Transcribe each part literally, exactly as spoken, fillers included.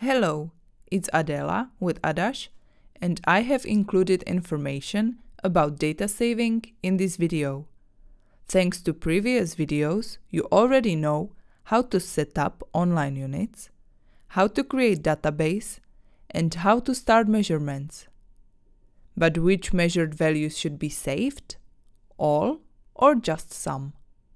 Hello, it's Adela with ADASH, and I have included information about data saving in this video. Thanks to previous videos, you already know how to set up online units, how to create database, and how to start measurements. But which measured values should be saved? All or just some?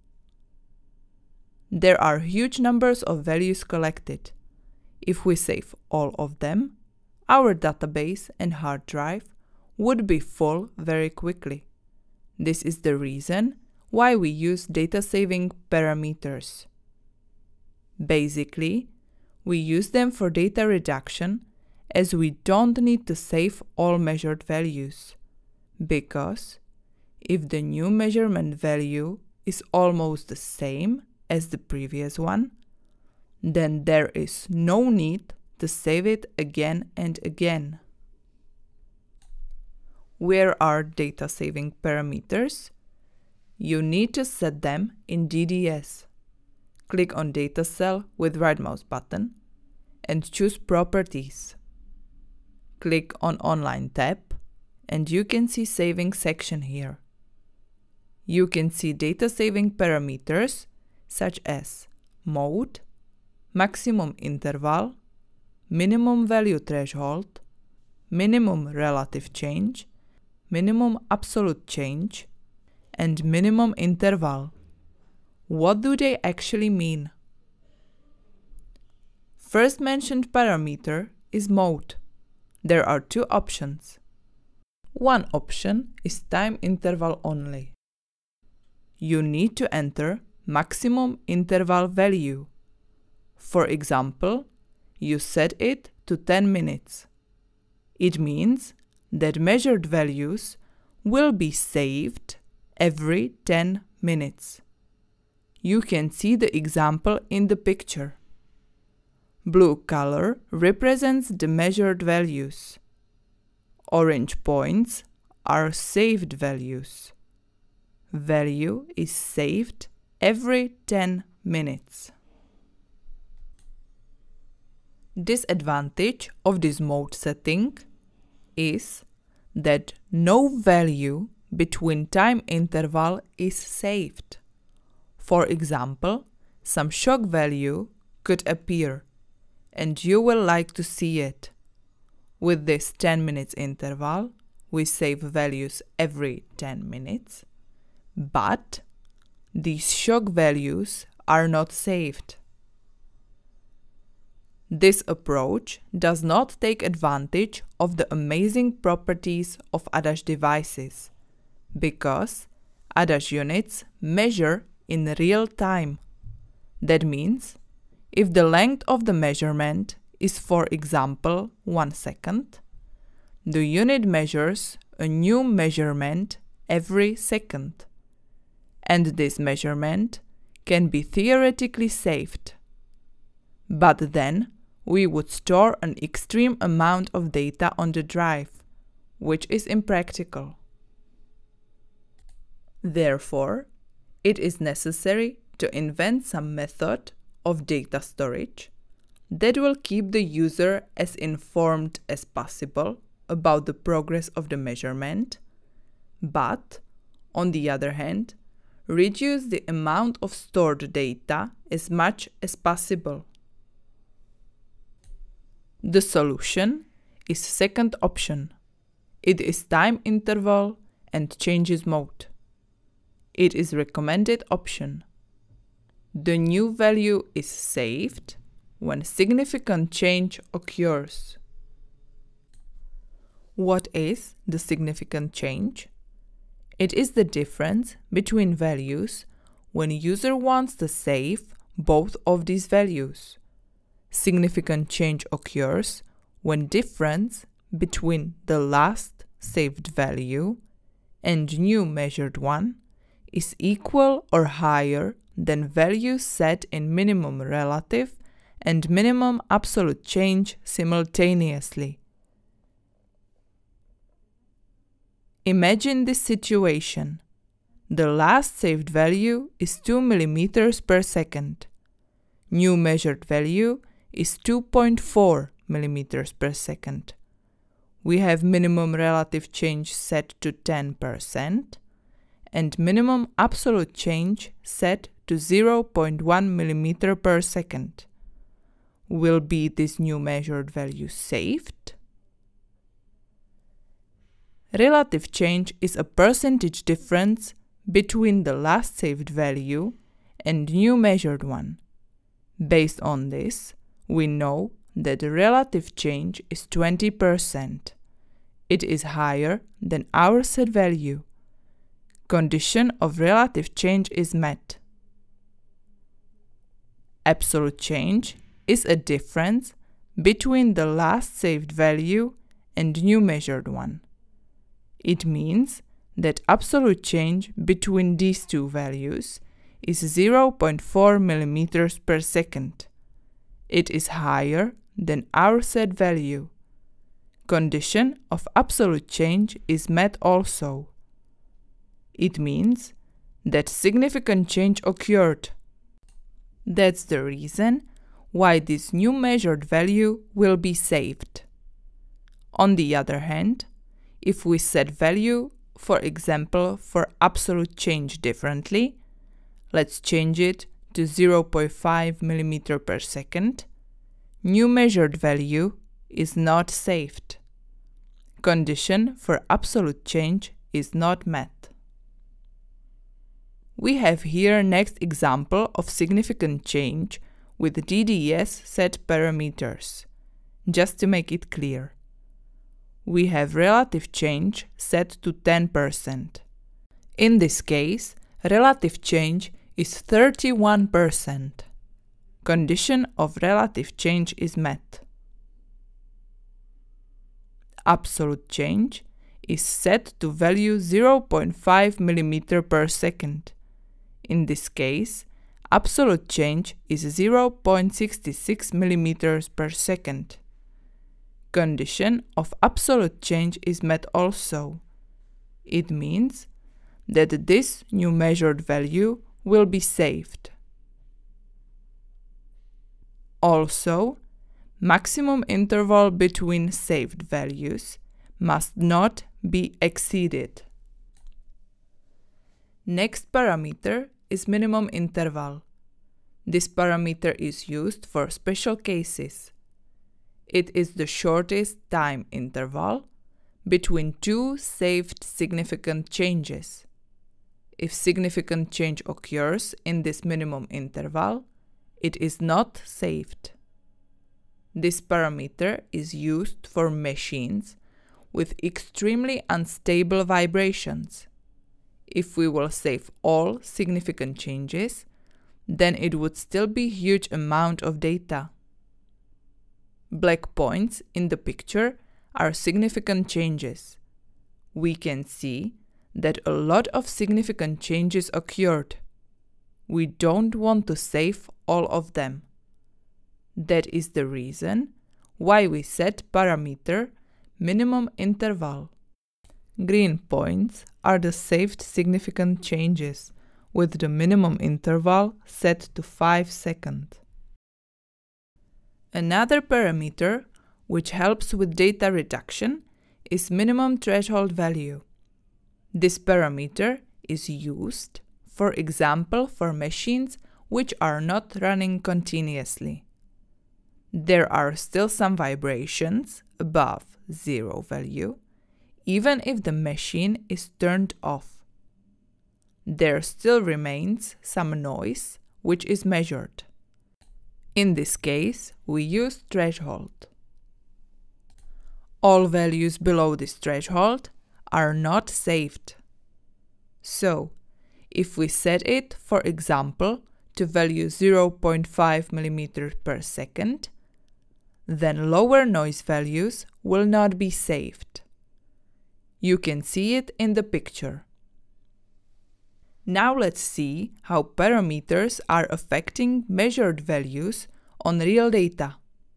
There are huge numbers of values collected. If we save all of them, our database and hard drive would be full very quickly. This is the reason why we use data saving parameters. Basically, we use them for data reduction as we don't need to save all measured values, because if the new measurement value is almost the same as the previous one, then there is no need to save it again and again. Where are data saving parameters? You need to set them in D D S. Click on Data Cell with right mouse button and choose Properties. Click on Online tab and you can see Saving section here. You can see data saving parameters such as mode, maximum interval, minimum value threshold, minimum relative change, minimum absolute change, and minimum interval. What do they actually mean? First mentioned parameter is mode. There are two options. One option is time interval only. You need to enter maximum interval value. For example, you set it to ten minutes. It means that measured values will be saved every ten minutes. You can see the example in the picture. Blue color represents the measured values. Orange points are saved values. Value is saved every ten minutes. Disadvantage of this mode setting is that no value between time interval is saved. For example, some shock value could appear and you will like to see it. With this ten minutes interval, we save values every ten minutes, but these shock values are not saved. This approach does not take advantage of the amazing properties of ADASH devices, because ADASH units measure in real time. That means, if the length of the measurement is, for example, one second, the unit measures a new measurement every second, and this measurement can be theoretically saved. But then, we would store an extreme amount of data on the drive, which is impractical. Therefore, it is necessary to invent some method of data storage that will keep the user as informed as possible about the progress of the measurement, but, on the other hand, reduce the amount of stored data as much as possible. The solution is second option. It is time interval and changes mode. It is recommended option. The new value is saved when significant change occurs. What is the significant change? It is the difference between values when user wants to save both of these values. Significant change occurs when difference between the last saved value and new measured one is equal or higher than values set in minimum relative and minimum absolute change simultaneously. Imagine this situation. The last saved value is two millimeters per second. New measured value is two point four millimeters per second. We have minimum relative change set to ten percent and minimum absolute change set to zero point one millimeter per second. Will be this new measured value saved? Relative change is a percentage difference between the last saved value and new measured one. Based on this, we know that the relative change is twenty percent. It is higher than our set value. Condition of relative change is met. Absolute change is a difference between the last saved value and new measured one. It means that absolute change between these two values is zero point four millimeters per second. It is higher than our set value. Condition of absolute change is met also. It means that significant change occurred. That's the reason why this new measured value will be saved. On the other hand, if we set value, for example, for absolute change differently, let's change it to zero point five millimeters per second, new measured value is not saved. Condition for absolute change is not met. We have here next example of significant change with D D S set parameters. Just to make it clear, we have relative change set to ten percent. In this case, relative change is thirty-one percent. Condition of relative change is met. Absolute change is set to value zero point five millimeters per second. In this case, absolute change is zero point six six millimeters per second. Condition of absolute change is met also. It means that this new measured value will be saved. Also, maximum interval between saved values must not be exceeded. Next parameter is minimum interval. This parameter is used for special cases. It is the shortest time interval between two saved significant changes. If significant change occurs in this minimum interval, it is not saved. This parameter is used for machines with extremely unstable vibrations. If we will save all significant changes, then it would still be a huge amount of data. Black points in the picture are significant changes. We can see that a lot of significant changes occurred. We don't want to save all of them. That is the reason why we set parameter minimum interval. Green points are the saved significant changes with the minimum interval set to five seconds. Another parameter which helps with data reduction is minimum threshold value. This parameter is used, for example, for machines which are not running continuously. There are still some vibrations above zero value, even if the machine is turned off. There still remains some noise which is measured. In this case, we use threshold. All values below this threshold are not saved. So, if we set it, for example, to value zero point five millimeters per second, then lower noise values will not be saved. You can see it in the picture. Now let's see how parameters are affecting measured values on real data.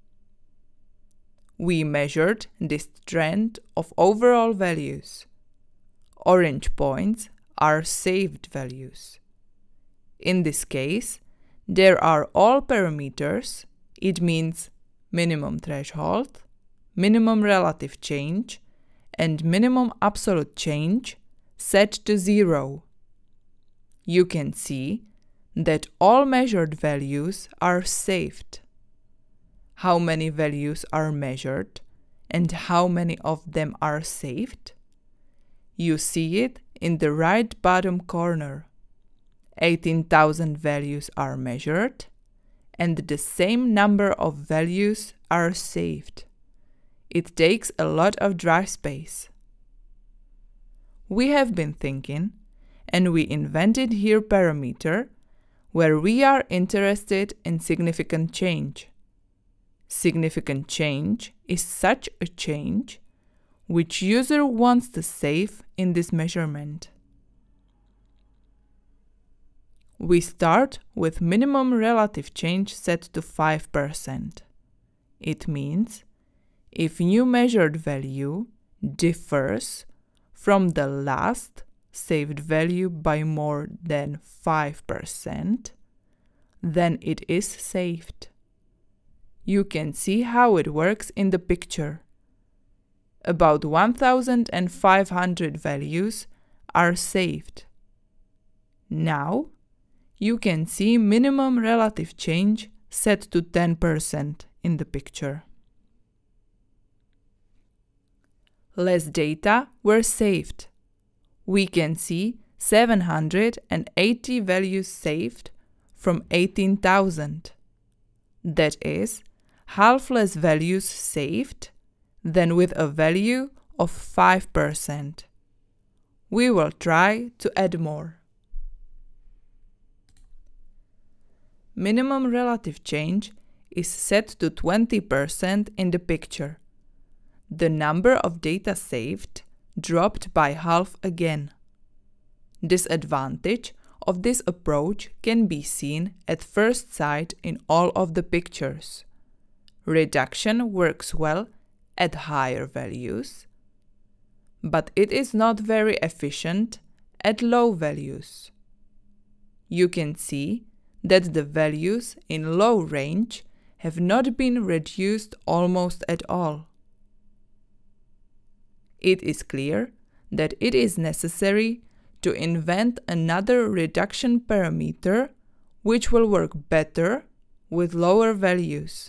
We measured this trend of overall values. Orange points are saved values. In this case, there are all parameters, it means minimum threshold, minimum relative change, and minimum absolute change set to zero. You can see that all measured values are saved. How many values are measured and how many of them are saved? You see it in the right bottom corner. eighteen thousand values are measured and the same number of values are saved. It takes a lot of drive space. We have been thinking, and we invented here parameter where we are interested in significant change. Significant change is such a change which user wants to save in this measurement. We start with minimum relative change set to five percent. It means if new measured value differs from the last saved value by more than five percent, then it is saved. You can see how it works in the picture. About one thousand five hundred values are saved. Now, you can see minimum relative change set to ten percent in the picture. Less data were saved. We can see seven hundred eighty values saved from eighteen thousand. That is, half less values saved than with a value of five percent. We will try to add more. Minimum relative change is set to twenty percent in the picture. The number of data saved dropped by half again. Disadvantage of this approach can be seen at first sight in all of the pictures. Reduction works well at higher values, but it is not very efficient at low values. You can see that the values in low range have not been reduced almost at all. It is clear that it is necessary to invent another reduction parameter which will work better with lower values.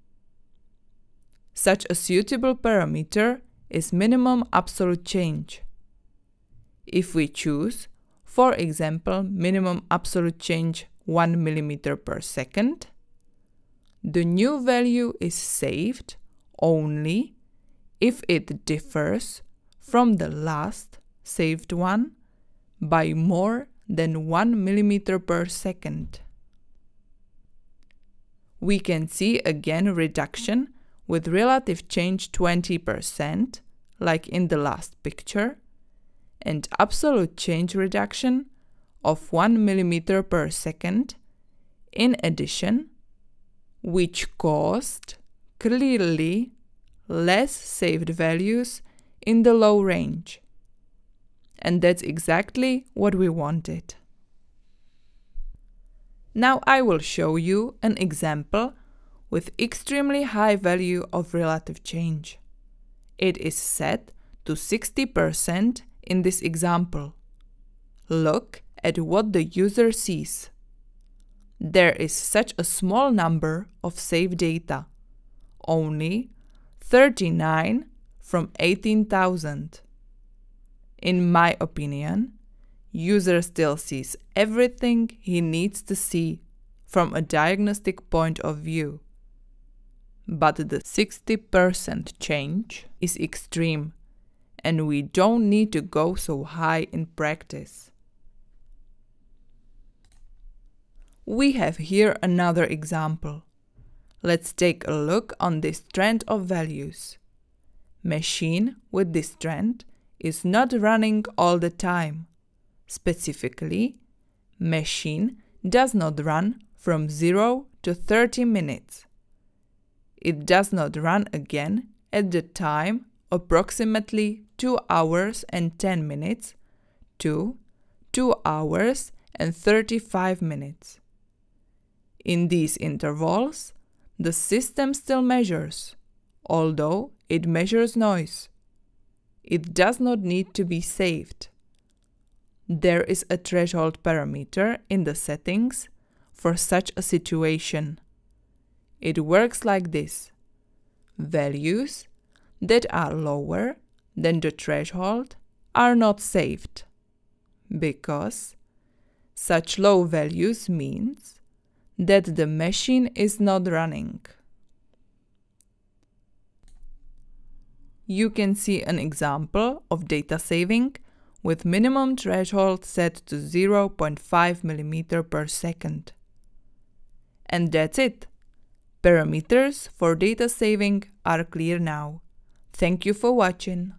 Such a suitable parameter is minimum absolute change. If we choose, for example, minimum absolute change one millimeter per second, the new value is saved only if it differs from the last saved one by more than one millimeter per second. We can see again reduction with relative change twenty percent, like in the last picture, and absolute change reduction of one millimeter per second, in addition, which caused clearly less saved values in the low range. And that's exactly what we wanted. Now I will show you an example with extremely high value of relative change. It is set to sixty percent in this example. Look at what the user sees. There is such a small number of saved data, only thirty-nine from eighteen thousand. In my opinion, user still sees everything he needs to see from a diagnostic point of view. But the sixty percent change is extreme, and we don't need to go so high in practice. We have here another example. Let's take a look on this trend of values. Machine with this trend is not running all the time. Specifically, machine does not run from zero to thirty minutes. It does not run again at the time approximately two hours and ten minutes to two hours and thirty-five minutes. In these intervals, the system still measures, although it measures noise. It does not need to be saved. There is a threshold parameter in the settings for such a situation. It works like this. Values that are lower than the threshold are not saved, because such low values means that the machine is not running. You can see an example of data saving with minimum threshold set to zero point five millimeters per second. And that's it. Parameters for data saving are clear now. Thank you for watching.